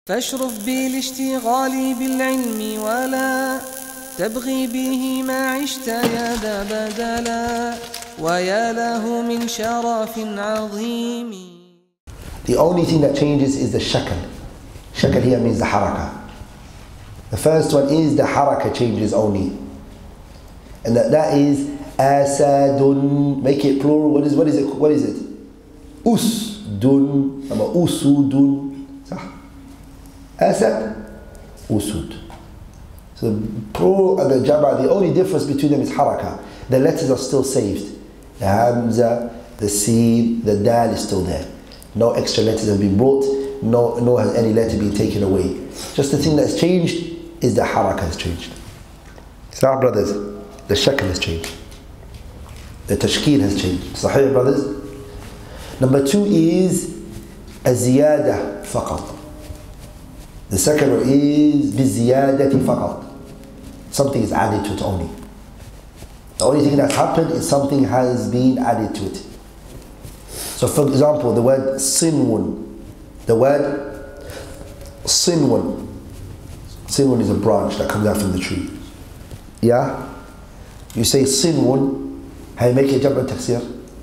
فاشرف بالاشتغال بالعلم ولا تبغي به ما عشت يا ذا بدلا ويا له من شرف عظيم. The only thing that changes is the shakal. Shakal here means the haraka. The first one is the haraka changes only. And that is asadun. Make it plural. What is it? Usdun. Usudun. Asad, usud. So the plural and the jama, the only difference between them is haraka. The letters are still saved. The hamza, the sin, the dal is still there. No extra letters have been brought, nor has any letter been taken away. Just the thing that's changed is the haraka has changed. So our brothers, the shakl has changed. The tashkeel has changed. Sahih, brothers? Number two is a ziyada faqat. The second one is biziyadati faqat. Something is added to it only. The only thing that's happened is something has been added to it. So for example, the word sinwun. The word sinwun. Sinwun is a branch that comes out from the tree. Yeah? You say sinwun, how you make it jam' taksir?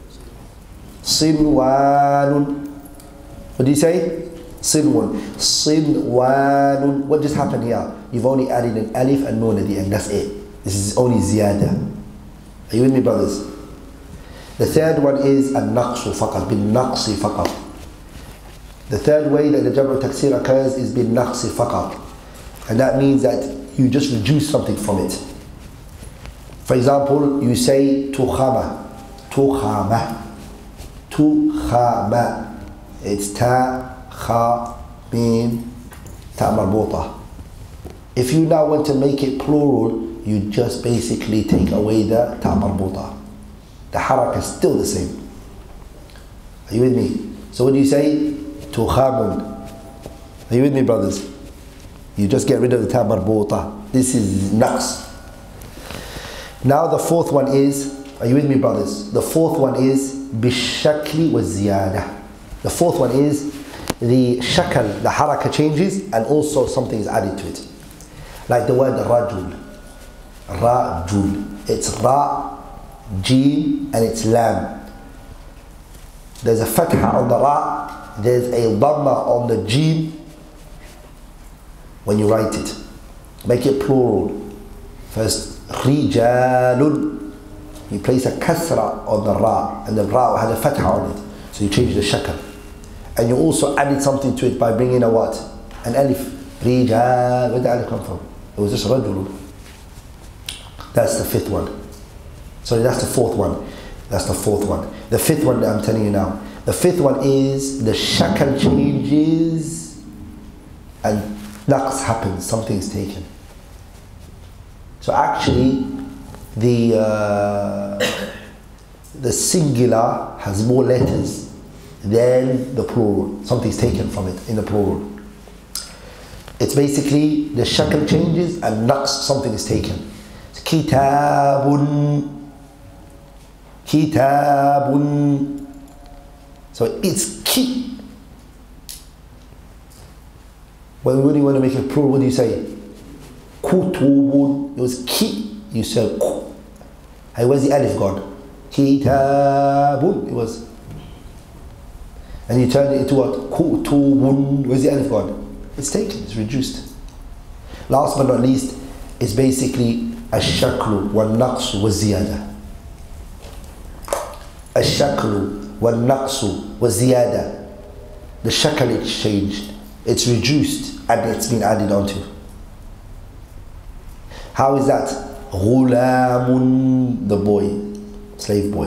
Sinwanun. What do you say? Sinwun. Sinwanun. What just happened here? You've only added an alif and noon at the end. That's it. This is only ziyada. Are you with me, brothers? The third one is al-naqsu faqat. Bin-naqsi faqat. The third way that the jam' taksir occurs is bin-naqsi faqat. And that means that you just reduce something from it. For example, you say tukhama. Tukhama. Tukhama. It's ta, kha, mim, ta marbuta. If you now want to make it plural, you just basically take away the ta marbuta. The haraka is still the same. Are you with me? So what do you say? Tukhamun. Are you with me, brothers? You just get rid of the ta marbuta. This is naqs. Now the fourth one is, are you with me, brothers? The fourth one is bishakli wa ziyada. The fourth one is the shakal, the haraka changes, and also something is added to it. Like the word rajul. Rajul. It's ra, jim, and it's lam. There's a fatha on the ra, there's a dhamma on the jim when you write it. Make it plural. First, rijalun. You place a kasra on the ra, and the ra had a fatha on it. So you change the shakal. And you also added something to it by bringing a what? An alif. Rijal. Where did the alif come from? It was just rajul. That's the fifth one. Sorry, that's the fourth one. That's the fourth one. The fifth one that I'm telling you now. The fifth one is the shakal changes and naqs happens. Something is taken. So actually, the singular has more letters than the plural. Something's taken from it in the plural. It's basically the shakal changes and naqs, something is taken. It's kitabun. Kitabun. So it's ki. When you want to make it plural, what do you say? Kutubun. It was ki. You said ku. Hey, where's the alif gone? Kitabun. It was. And you turn it into what? Kutubun. Where's the alif gone? It's taken, it's reduced. Last but not least, it's basically ash-shaklu wal-naqsu wa-ziyada. Ash-shaklu wal-naqsu wa-ziyada. The shakal is changed, it's reduced, and it's been added onto. How is that? Ghulamun, the boy, slave boy.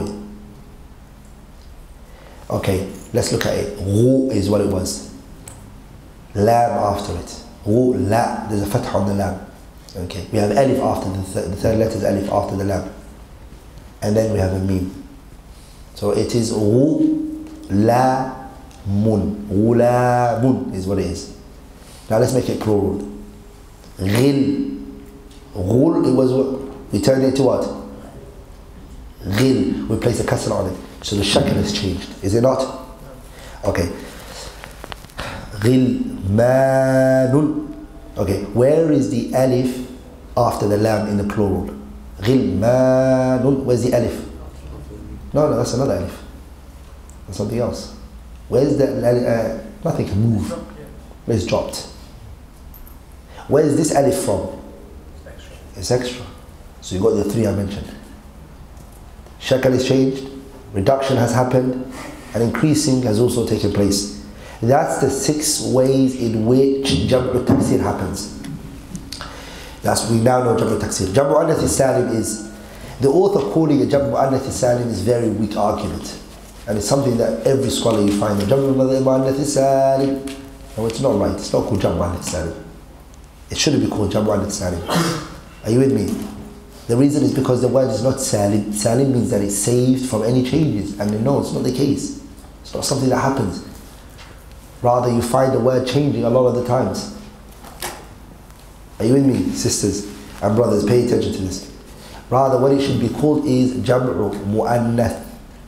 Okay, let's look at it. Ghu is what it was. Lam after it. Ghu, la. There's a fatha on the lam. Okay, we have alif after the third letter is alif after the lam. And then we have a mim. So it is ghu, la, mun. Ghulamun is what it is. Now let's make it plural. Ghil. Ghul, it was what? We turned it to what? Ghil. We place a kasra on it. So the shakl has changed. Is it not? Okay. غلمان. Okay, where is the alif after the lam in the plural? غلمان. Where's the alif? No, that's another alif. That's something else. Where's the nothing can move. It's dropped. Where is this alif from? It's extra. So you got the three I mentioned. Shakal is changed, reduction has happened, and increasing has also taken place. That's the 6 ways in which Jam'u Taksir happens. We now know Jam'u Taksir. Jam'u Mu'annath Salim is, the author calling it Jam'u Mu'annath Salim is very weak argument. And it's something that every scholar you find, Jam'u Mu'annath Salim. No, it's not right. It's not called Jam'u Mu'annath Salim. It shouldn't be called Jam'u Mu'annath Salim. Are you with me? The reason is because the word is not Salim. Salim means that it's saved from any changes. And no, it's not the case. It's not something that happens. Rather, you find the word changing a lot of the times. Are you with me, sisters and brothers? Pay attention to this. Rather, what it should be called is Jam'u Mu'annath.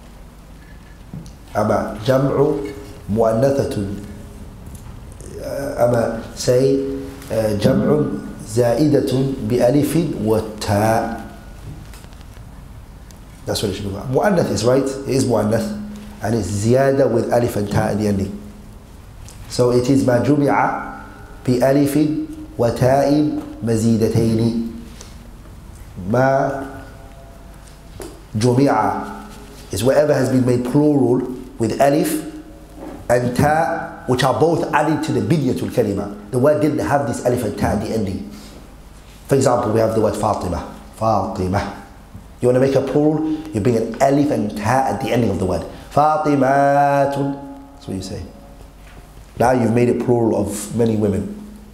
Ama Jam'u Mu'annathatun. Ama say Jam'u Za'idatun bi alifin wa ta'. That's what it should be. Mu'annath is right. It is Mu'annath. And it's ziyada with alif and ta' at the ending. So it is ما جمع بألف وتاء مزيدتين. ما جمع is whatever has been made plural with alif and ta, which are both added to the binyatul kalima. The word didn't have this alif and ta at the ending. For example, we have the word Fatima. Fatima. You want to make a plural, you bring an alif and ta at the ending of the word. Fatimatun. That's what you say. Now you've made it plural of many women.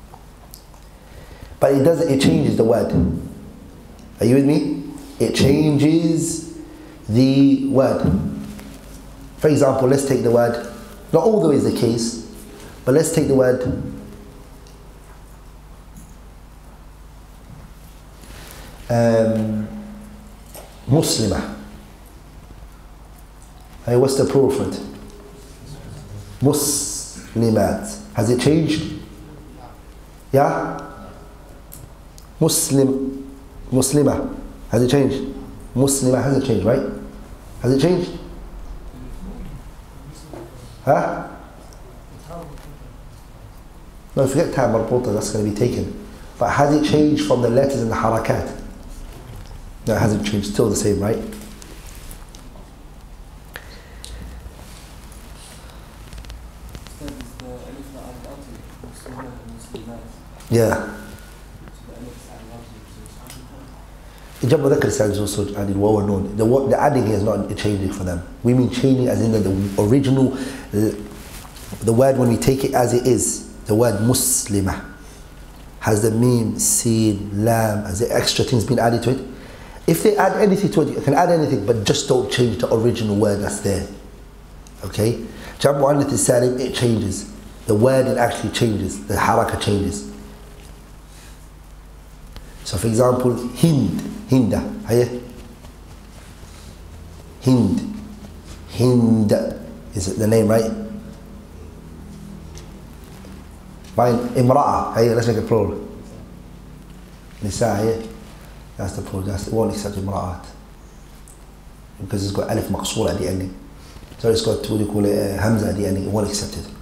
But it changes the word. Are you with me? It changes the word. For example, let's take the word, not always the case, but let's take the word Muslimah. Hey, what's the plural for it? Muslimat. Has it changed? Yeah? Muslimah. Has it changed? Muslimah hasn't changed, right? Has it changed? Huh? No, forget ta marbuta, that's going to be taken. But has it changed from the letters and the harakat? No, it hasn't changed, still the same, right? Yeah. Jam' Mudhakkar Salim is also added waw or noon. The adding here is not changing for them. We mean changing as in the original, the word when we take it as it is, the word Muslimah has the mim, sin, lam, has the extra things been added to it. If they add anything to it, you can add anything, but just don't change the original word that's there. Okay? Jam' Mu'annath Salim, it changes. The word, it actually changes. The haraka changes. So for example, Hinda, Hind is the name, right? Fine, Imra'a, let's make it plural. Nisa, that's the plural, it won't accept Imra'at. Because it's got alif maqsoor at the ending. So it's got, what do you call it, hamza at the ending, it won't accept it.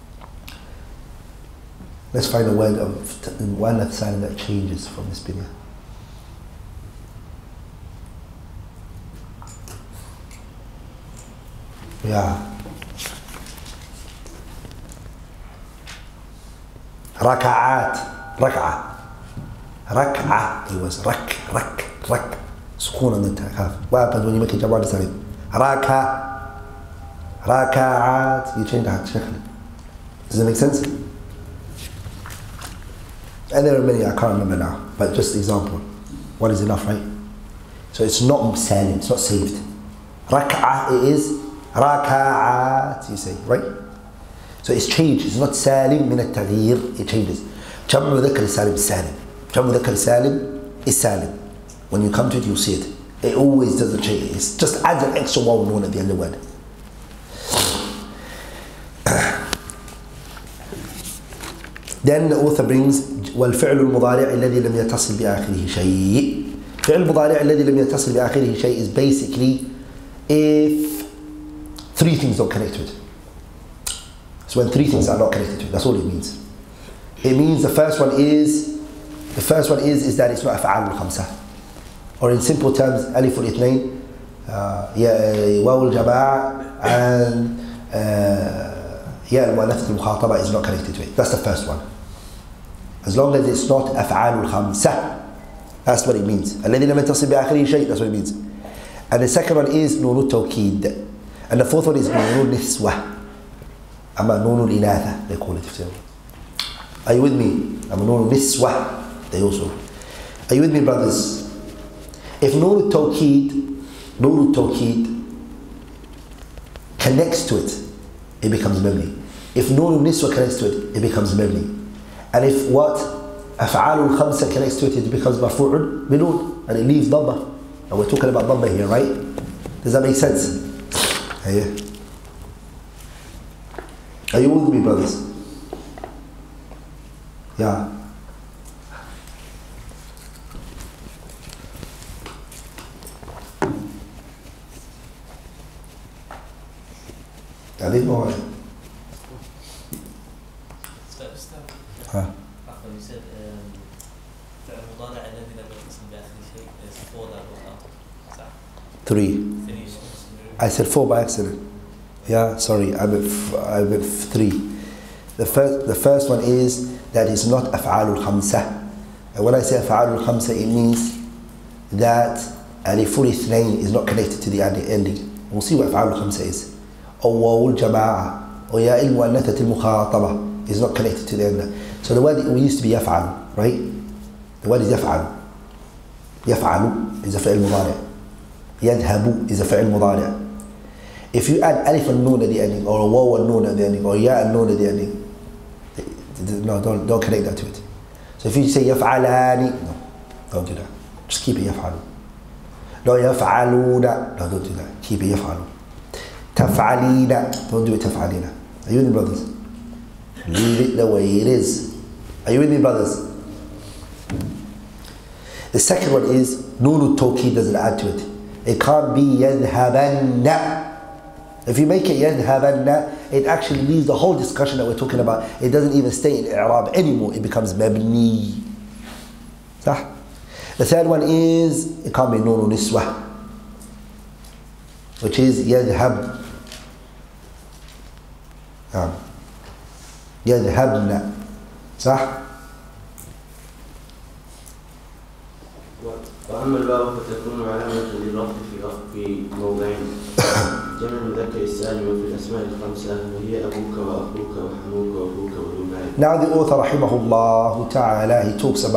Let's find a word of Mu'annath Salim that changes from this binya. Yeah. Raka'at. Rak'ah. It was rak. Sukoon on the kaf. What happens when you make a Jam'u Mu'annath Salim? Raka'at. You change that. Does it make sense? And there are many, I can't remember now, but just example. One is enough, right? So it's not salim, it's not saved. Rak'ah, it is raka'at, you say, right? So it's changed, it's not salim min al-taghyir, it changes. Jam'u Mudhakkar Salim is salim. Jam'u Mudhakkar Salim is salim. When you come to it, you'll see it. It always doesn't change, it just adds an extra waw noon at the end of the word. Then the author brings والفعل المضارع الذي لم يتصل بآخره شيء. فعل المضارع الذي لم يتصل بآخره شيء is basically if three things don't connect to it. So when three things are not connected to it, that's all it means. It means the first one is that it's not أفعال الخمسة. Or in simple terms, ألف الاثنين, واو الجماعة and ياء المؤنثة المخاطبة is not connected to it. That's the first one. As long as it's not أفعال الخمسة, that's what it means. الذي لم يتصل بآخره شيء, that's what it means. And the second one is نون التوكيد. And the fourth one is نون النسوة. أما نون الإناثة, they call it. Are you with me? أما نون النسوة, they also. Are you with me, brothers? If نون التوكيد connects to it, it becomes mabni. If نون النسوة connects to it, it becomes mabni. And if what أفعال الخمسة connects to it, it becomes مرفوع بنون, and it leaves ضمة. And we're talking about ضمة here, right? Does that make sense? Are you with me, brothers? Yeah. I think all right. Huh? You said فعل المضارع الذي لم يتصل بآخره شيء is 4 that was out. 3. I said 4 by accident. Yeah, sorry, I meant 3. The first one is that it's not أفعال الخمسة. And when I say أفعال الخمسة, it means that ألف الاثنين is not connected to the ending. We'll see what أفعال الخمسة is. أو واو الجماعة أو ياء المؤنثة المخاطبة is not connected to the end. So the word we used to be يفعل, right? The word is يفعل. يفعل is a فعل مضارع. يذهب is a فعل مضارع. If you add alif and noon at the ending, or a waw and noon at the ending, or ya and noon at the ending, no, don't connect that to it. So if you say يفعلان, no, don't do that. Just keep it يفعل. No, يفعلون, no, don't do that. Keep it يفعل. تفعلين, don't do it تفعلين. Are you with me, brothers? Leave it the way it is. Are you with me, brothers? The second one is نون التوكيد doesn't add to it. It can't be يذهبن. If you make it يذهبن, it actually leaves the whole discussion that we're talking about. It doesn't even stay in i'rab anymore. It becomes مبني. صح? The third one is it can't be نون نسوة, which is يذهب. يذهبن. صح؟ وأما الواو فتكون علامة للرفع في موضعين. جمع المذكر السالم في الأسماء الخمسة وهي أبوك وأخوك وحموك وأخوك وذبان. Now the author rahimahullah ta'ala,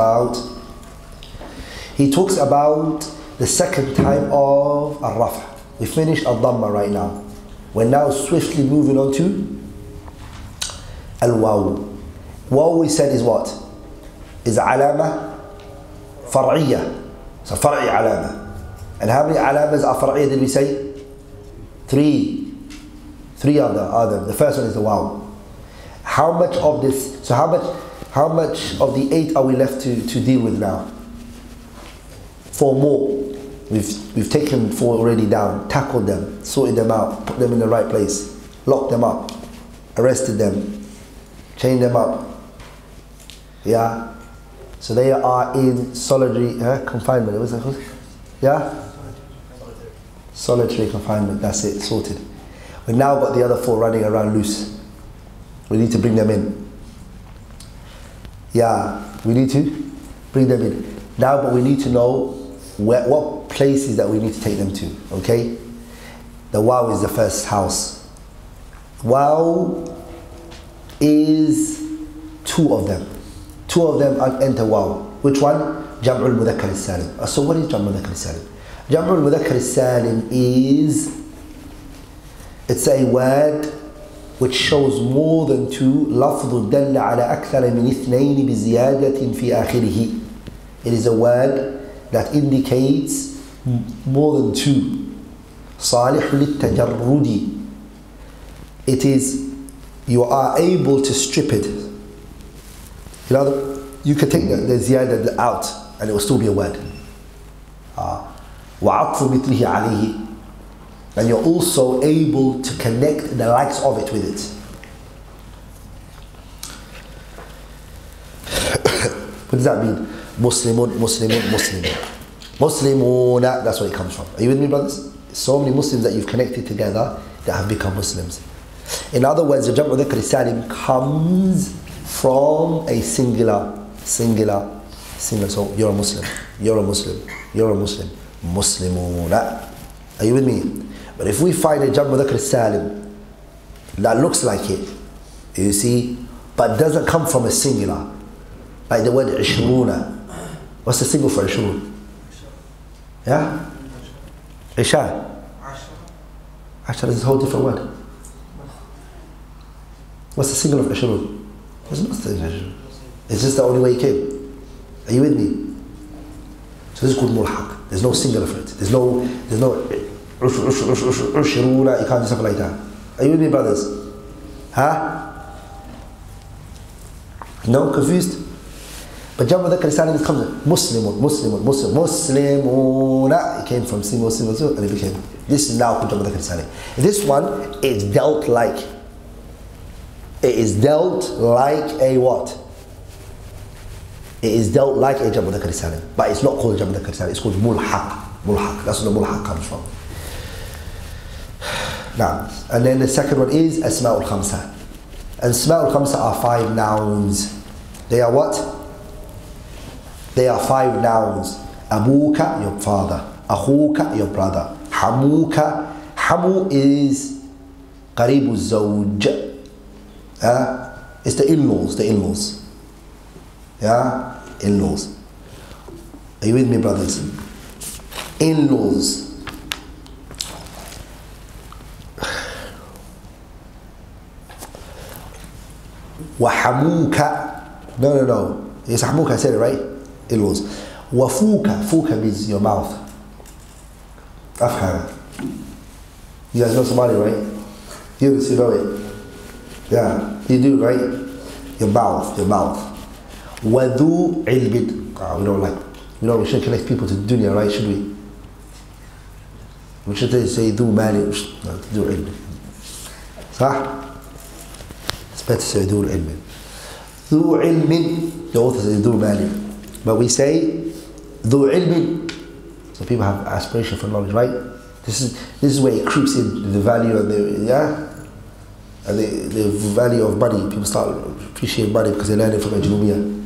he talks about the second type of al-raf'. We finished al-dhamma right now. We're now swiftly moving on to al-waw. Waw we said is what? Is alama far'iyya. So far'i alama. And how many alamas are far'iyya did we say? 3. 3 are them. The first one is the waw. How much of this, so how much of the 8 are we left to deal with now? 4 more. We've taken 4 already down, tackled them, sorted them out, put them in the right place, locked them up, arrested them, chained them up. Yeah? So they are in solitary confinement. What's that called? Yeah? Solitary confinement, that's it, sorted. We've now got the other 4 running around loose. We need to bring them in. Yeah, we need to bring them in. Now, but we need to know what places that we need to take them to, okay? The waw is the first house. Waw is 2 of them. 2 of them enter waw. Which one? Jam'ul Mudhakkar al-Salim. So what is Jam'ul Mudhakkar al-Salim? Jam'ul Mudhakkar al-Salim is, it's a word which shows more than 2. لفظ دل على أكثر من 2 بزيادة في آخره. It is a word that indicates more than 2. صالح You know, you could take the ziyada out and it will still be a word. وَعَطْفُ مِثْلِهِ عَلَيْهِ. And you're also able to connect the likes of it with it. What does that mean? Muslimun, Muslimun, Muslimun. Muslimuna, that's where it comes from. Are you with me, brothers? So many Muslims that you've connected together that have become Muslims. In other words, the Jam'u Dhikr Salim comes from a singular. So you're a Muslim, you're a Muslim, you're a Muslim. Muslimuna. Are you with me? But if we find a Jam'u Dhikr Salim that looks like it, you see, but doesn't come from a singular, like the word Ishruna. What's the single for Ishrun? Yeah? Isha. Ashar is a whole different word. What's the single of Ishrun? There's no Ishrun. It's just the only way it came. Are you with me? So this is called mulhaq. There's no singular for it. There's no Ushruna. You can't do something like that. Are you with me, brothers? Huh? No? Confused? But Jam'u Dhikr Salim comes Muslimun, Muslimun, Muslim, Muslimuna. It came from single, and it became. This is now called Jam'u Dhikr Salim. This one is dealt like. It is dealt like a what? It is dealt like a Jam'u Dhikr Salim. But it's not called Jam'u Dhikr Salim, it's called mulhaq. Mulhaq. That's where the mulhaq comes from. Now, and then the second one is Asma'ul Khamsa. And Asma'ul Khamsa are 5 nouns. They are what? They are 5 nouns. Abuka, your father. Akhuka, your brother. Hamuka. Hamu is Qaribu Zawj. It's the in-laws, Yeah? In-laws. Are you with me, brothers? In-laws. Wahamuka. No. Yes, Hamuka, I said it right? In-laws. Wafuka. Fuka means your mouth. Afhara. You guys know Somali, right? You know it. Yeah, you do, right? Your mouth. Wadu ilbid. We shouldn't connect people to dunya, right? Should we? We should say du mali, du ilbid. Sah? It's better to say du ilbid. Du ilbid, the author says du mali. But we say du ilbid. So people have aspiration for knowledge, right? This is where it creeps in, the value and the value of money. People start appreciating money because they learn it from Ajnumiyah.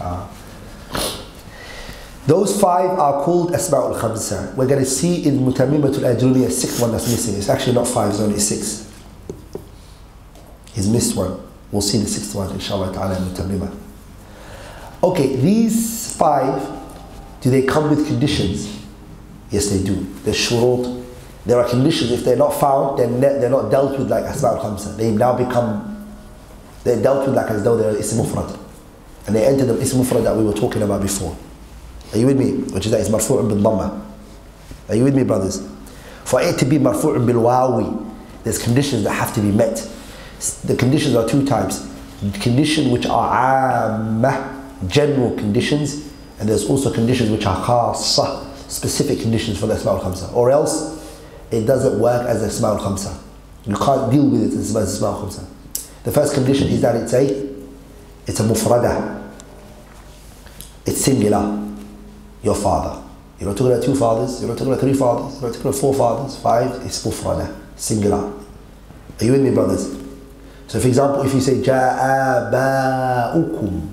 Those 5 are called Asma'ul Khamsa. We're going to see in Mutammimatul Ajnumiyah, 6th one that's missing. It's actually not 5, it's only 6. He's missed one. We'll see the 6th one, inshallah ta'ala, in Mutammimah. Okay, these 5, do they come with conditions? Yes, they do. There's shurut. There are conditions. If they're not found, then they're not dealt with like Asma'ul Khamsa. They're dealt with like as though they're Ism Mufrad. And they enter the Ism Mufrad that we were talking about before. Are you with me? Which is that it's marfu'un bil dhamma. Are you with me, brothers? For it to be marfu'un bil wawi, there's conditions that have to be met. The conditions are 2 types. Conditions which are ammah, general conditions, and there's also conditions which are khassa, specific conditions for the Asma'ul Khamsa. Or else, it doesn't work as Asma'ul Khamsa. You can't deal with it as Asma'ul Khamsa. The first condition is that it's a mufrada. It's singular. Your father. You're not talking about 2 fathers, you're not talking about 3 fathers, you're not talking about 4 fathers, 5, it's mufrada. Singular. Are you with me, brothers? So for example, if you say Ja'a ba'ukum.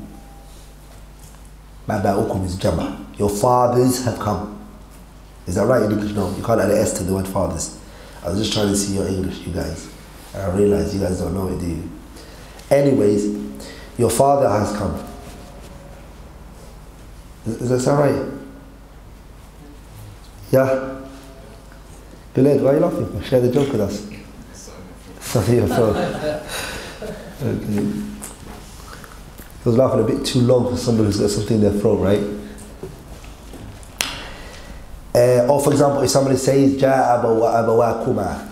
Ba'ukum is jama. Your fathers have come. Is that right in English? No, you can't add an S to the word fathers. I was just trying to see your English, you guys. And I realized you guys don't know it, do you? Anyways, your father has come. Does that sound right? Yeah? Bilal, why are you laughing? Share the joke with us. Sorry, your throat. Okay. I was laughing a bit too long for somebody who's got something in their throat, right? Or for example, if somebody says Ja'a abawakuma.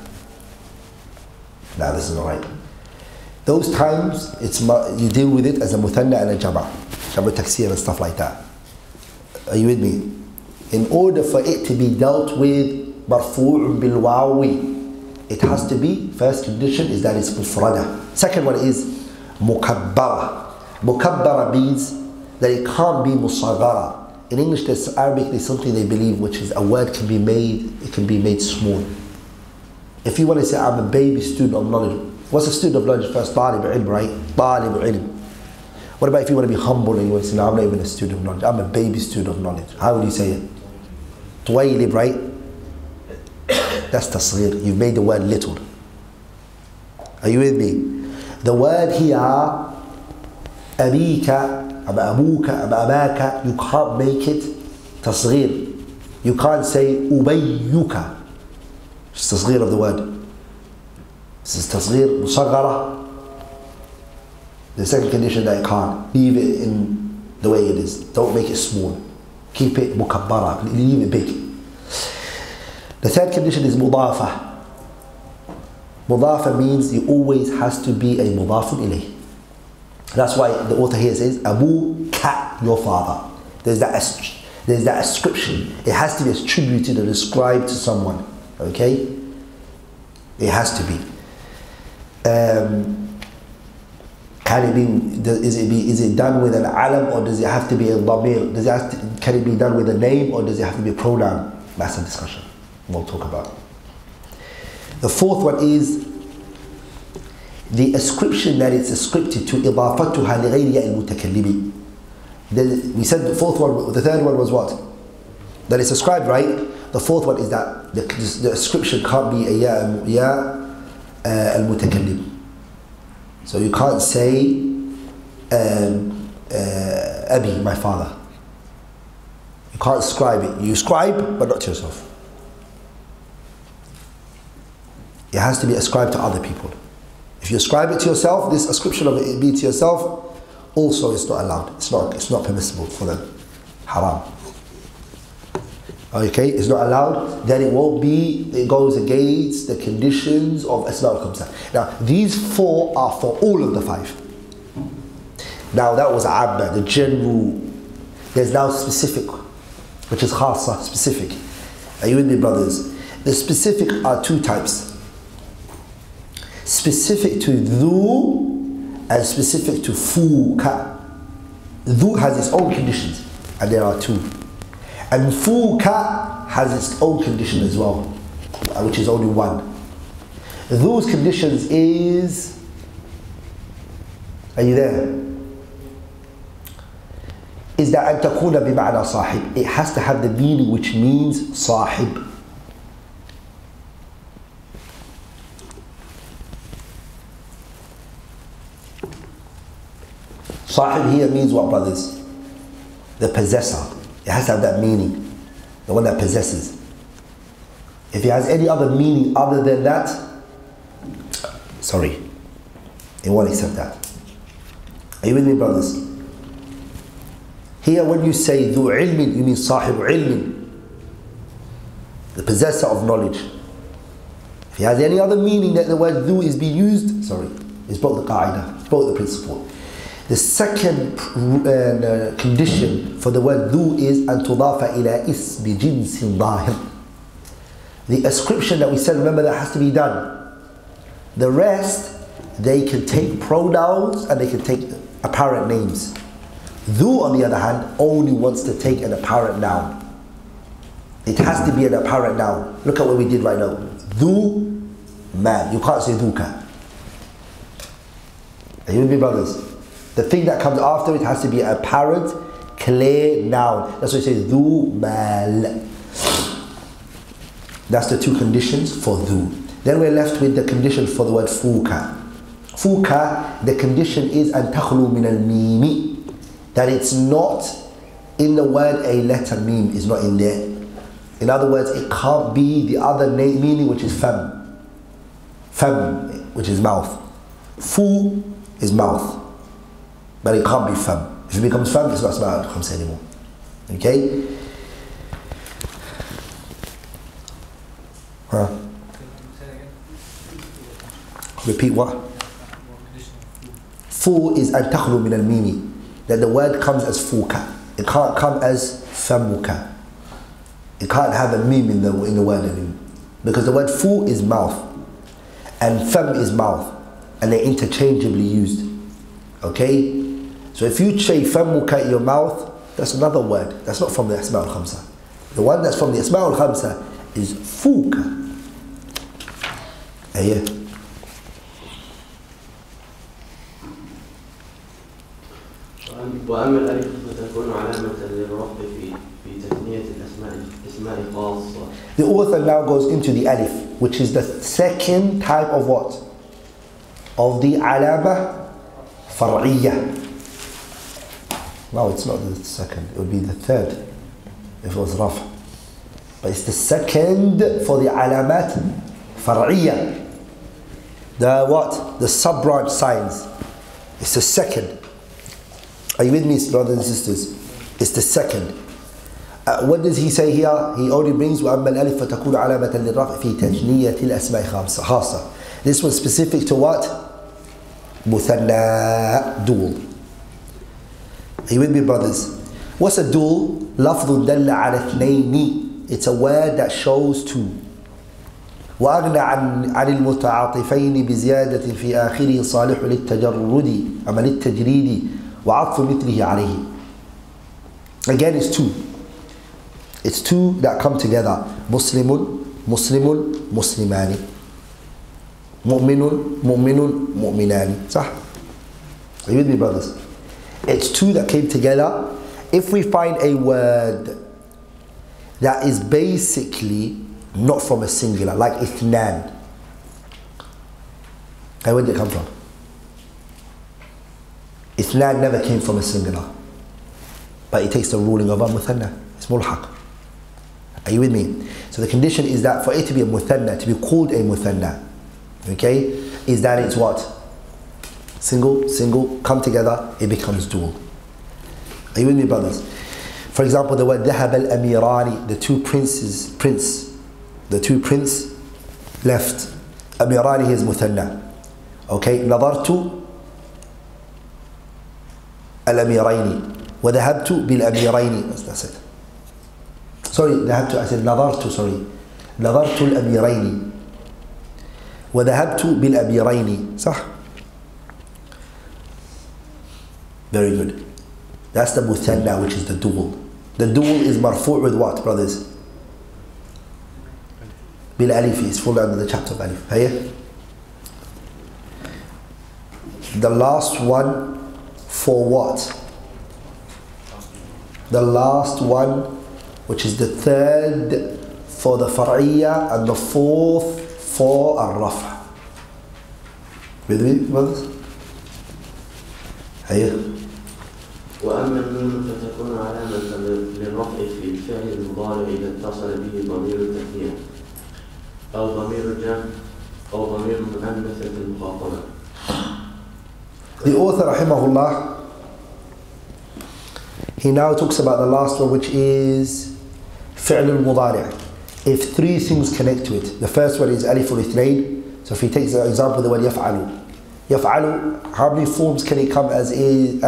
Nah, this is not right. Those times, you deal with it as a muthanna and a jama'. Jamu taksir and stuff like that. Are you with me? In order for it to be dealt with marfu' bil wawi, it has to be, first condition is that it's mufrada. Second one is mukabbara. Mukabbara means that it can't be musaghara. In English, there's Arabic, there's something they believe, which is a word can be made, it can be made small. If you want to say, I'm a baby student of knowledge, what's a student of knowledge first? Talib ilm, right? Talib ilm. What about if you want to be humble and you want to say, no, I'm not even a student of knowledge, I'm a baby student of knowledge. How would you say it? Tuwaylib, right? That's tasghir. You've made the word little. Are you with me? The word here, abika, abuka, abaka, you can't make it tasghir. You can't say ubayyuka. It's tasghir of the word. This is tasghir musaghara. The second condition that you can't. Leave it in the way it is. Don't make it small. Keep it mukabbara. Leave it big. The third condition is mudafa. Mudafa means it always has to be a mudafun ilayh. That's why the author here says, Abu Ka, your father. There's that ascription. It has to be attributed and ascribed to someone. Okay? It has to be. Can it be? Is it done with an alam, or does it have to be a dhamir? Can it be done with a name, or does it have to be a pronoun? That's a discussion we'll talk about. The fourth one is the ascription that it's ascripted to idafatuha li ghayri al-mutakallimi. We said the fourth one, the third one was what? That it's ascribed, right? The fourth one is that the ascription can't be a ya al-mutakallim. So you can't say Abi, my father. You can't ascribe it. You ascribe, but not to yourself. It has to be ascribed to other people. If you ascribe it to yourself, this ascription of it being to yourself, also it's not allowed. It's not permissible for them. Haram. Okay, it's not allowed. Then it goes against the conditions of Asma al-Khamsa. Now, these four are for all of the five. Now, that was Amma, the general. There's now specific, which is khasa, specific. Are you with me, brothers? The specific are two types. Specific to dhu and specific to fuka. Dhu has its own conditions, and there are two. And fuka has its own condition as well, which is only one. Those conditions is, are you there? Is that أن تكون بمعنى صاحب. It has to have the meaning which means صاحب. Sahib here means what, brothers? The possessor. It has to have that meaning. The one that possesses. If it has any other meaning other than that, sorry, it won't accept that. Are you with me, brothers? Here when you say dhu ilmin, you mean sahib ilmin, the possessor of knowledge. If it has any other meaning that the word dhu is being used, sorry, it's both the qa'idah, it's both the principle. The second condition for the word dhu is أن تضاف إلى اسم جنس ظاهر. The ascription that we said, remember, that has to be done. The rest, they can take pronouns and they can take apparent names. Dhu, on the other hand, only wants to take an apparent noun. It has to be an apparent noun. Look at what we did right now. Dhu man. You can't say dhuka. Are you with me, brothers? The thing that comes after it has to be an apparent, clear noun. That's why it says dhu mal. That's the two conditions for dhu. Then we're left with the condition for the word fuka. Fuka, the condition is an takhlu min al mimi. That it's not in the word a letter meme is not in there. In other words, it can't be the other meaning, which is fam. Fam, which is mouth. Fu is mouth. But it can't be fam. If it becomes fam, it's not Asma al-Khamsa anymore. Okay? Huh? Repeat what? Fu is an takhlu min al mimi. that the word comes as fuka. It can't come as famuka. It can't have a meme in the word anymore. Because the word fu is mouth and fam is mouth, and they're interchangeably used. Okay? So if you say famuka, your mouth, that's another word. That's not from the Asma al-Khamsa. The one that's from the Asma al-Khamsa is fuka. Yeah. وأما الألف فتكون علامة للرفع في تثنية الأسماء خاصة. The author now goes into the alif, which is the second type of what? Of the alama far'iyya. No, it's not the second. It would be the third if it was raf. But it's the second for the alamat far'iyya. The what? The sub-branch signs. It's the second. Are you with me, brothers and sisters? It's the second. What does he say here? He only brings وَأَمَّا الْأَلِفْ فَتَكُونُ عَلَامَةً لِلرَّفْعِ فِي تَجْنِيَّةِ الْأَسْمَاءِ خَاصَّةً. This was specific to what? مُثَنَّى, dual. Are you with me, brothers? What's a dual? لَفْظٌ دَلَّ عَلَى اثْنَيْنِ. It's a word that shows two. وأغنى عن المتعاطفين بزيادة في آخره صالح للتجرد أما للتجريد وعطف مثله عليه. Again, it's two. It's two that come together. مسلم مسلم مسلمان. مؤمن مؤمن مؤمنان. صح? Are you with me, brothers? It's two that came together. If we find a word that is basically not from a singular, like ithnan. Where did it come from? Ithnan never came from a singular, but it takes the ruling of a muthanna. It's mulhaq. Are you with me? So the condition is that for it to be a muthanna, to be called a muthanna, okay, is that it's what? Single, single, come together, it becomes dual. Are you with me, brothers? For example, the word ذهب الأميران, the two princes, the two prince left. Amirani is muthanna. Okay, نظرت الأميرين وذهبت بالأميرين. That's it. Sorry, ذهبت, I said نظرت, sorry. نظرت الأميرين وذهبت بالأميرين. صح? Very good. That's the muthanna, which is the dual. The dual is marfu' with what, brothers? Bil alif, is full under the chapter of alif. Hey? The last one for what? The last one, which is the third for the far'iyya and the fourth for al-raf'. With me, brothers? Hey? وأما النون فتكون علامة للرفع في الفعل المضارع إذا اتصل به ضمير التثنية أو ضمير الجمع أو ضمير مؤنثة المخاطبة. The author, rahimahullah, he now talks about the last one, which is فعل المضارع. If three things connect to it, the first one is alif al-ithnain. So if he takes the example, the word يفعل. يفعل, how many forms can it come as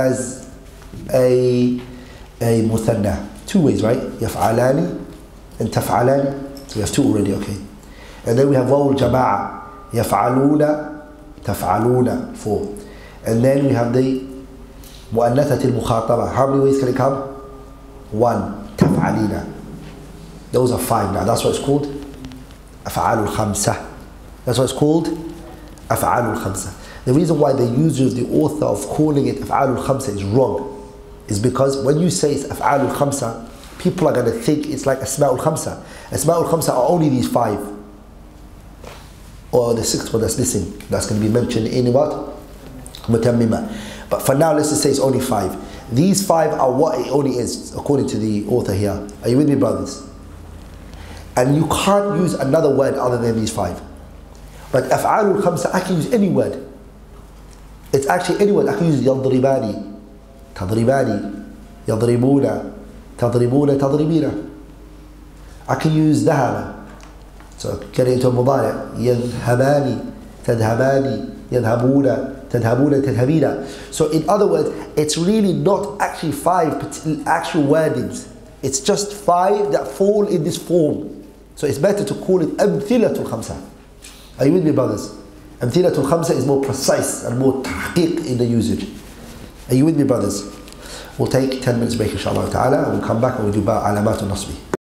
a muthanna? Two ways, right? يفعلان and تفعلان. So we have two already, okay. And then we have waw al-jama'a. يفعلون تفعلون, 4. And then we have the مؤنثة المخاطبة. How many ways can it come? 1. تفعلين. Those are 5 now. That's what it's called أفعال الخمسة. That's what it's called أفعال الخمسة. The reason why the user of the author of calling it أفعال الخمسة is wrong is because when you say it's أفعال الخمسة, people are going to think it's like أسماء الخمسة. أسماء الخمسة are only these 5. Or the 6th one that's missing. That's going to be mentioned in what? متممة. But for now, let's just say it's only 5. These 5 are what it only is, according to the author here. Are you with me, brothers? And you can't use another word other than these 5. But أفعال الخمسة, I can use any word. It's actually any word. I can use يضرباني, تضرباني, يضربون, تضربون, تضربين. I can use ذهب. So get it into a مضارع. يذهباني, تذهباني, يذهبون, تذهبون تذهبين. So in other words, it's really not actually 5 actual wordings. It's just 5 that fall in this form. So it's better to call it أمثلة الخمسة. Are you with me, brothers? أمثلة الخمسة is more precise and more تحقيق in the usage. Are you with me, brothers? We'll take 10 minutes break inshallah ta'ala, and we'll come back and we'll do about علامات النصب.